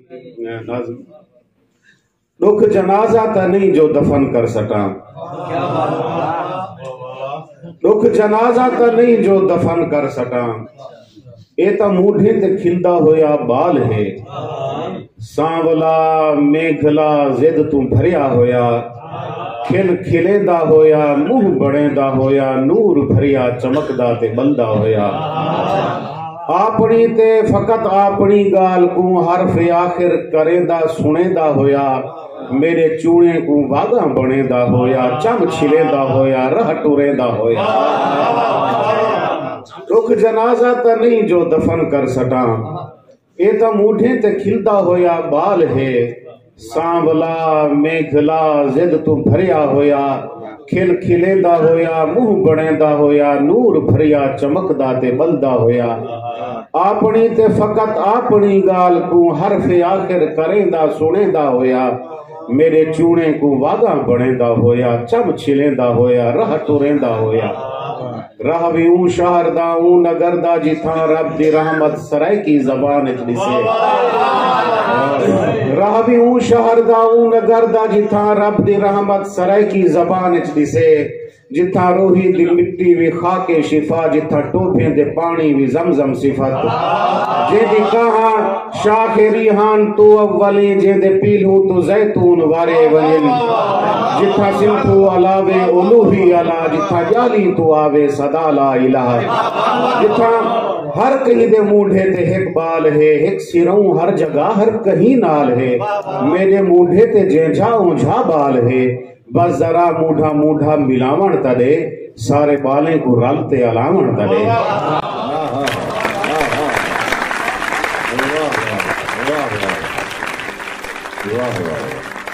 دکھ جنازہ تا نہیں جو دفن کر سٹاں، دکھ جنازہ تا نہیں جو دفن کر سٹاں، اے تا موڈھے تے کھلدا ہویا بال ہے، سانولا میگھلا زد تو بھریا ہویا، کھل کھلیندہ ہویا منہ بڑیندہ ہویا، نور بھریا چمکدا تے بلدا ہویا، اپنی تے فقط اپنی گال کو حرف آخر کریندہ سنیندہ ہویا، میرے چوڑے کو واگاں بنیندہ ہویا، چم چھلیندہ ہویا، رہ ٹوریندہ ہویا، دکھ جنازہ تا نہیں جو دفن کر سٹاں، اے تا موڈھے تے کھلدا ہویا بال ہے، سانولا میگھلا زد تو بھریا ہویا، کھل کھلیندہ ہویا منہ بڑیندہ ہویا، نور بھریا چمکدا تے بلدا ہویا، اپنی تے فقط اپنی گال کو حرف آخر کریندہ سنیندہ ہویا، میرے چوڑے کو واگاں بنیندہ ہویا، چم چھلیندہ ہویا، رہ ٹوریندہ ہویا، راہ بھی اون شہر دا اون نگر دا جتھاں رب دی رحمت سرائی کی زبان اچ دسے، راہ بھی اون شہر دا اون نگر دا جتھاں رب دی رحمت سرائی کی زبان اچ دسے، جتھاں روحی دی مٹی بھی خاک شفا، جتھاں ٹوپیں دے پانی بھی زمزم صفت، جے دی کہاں شاخ ریحان تو اولی، جے دے پیلوں تو زیتون وارے ونین، جتھاں سمپو علاوے الوہی علا، جتھاں جالی تو آوے صدا لا الہ، جتھاں ہر کہیں دے موڈھے تے ایک بال ہے، ایک سروں ہر جگہ ہر کہیں نال ہے، میرے موڈھے تے جینجا اونجھا بال ہے، بس ذرا موڈھا موڈھا ملاون تدے، سارے بالیں کو رلتے علاون تدے۔ واہ واہ واہ واہ واہ واہ۔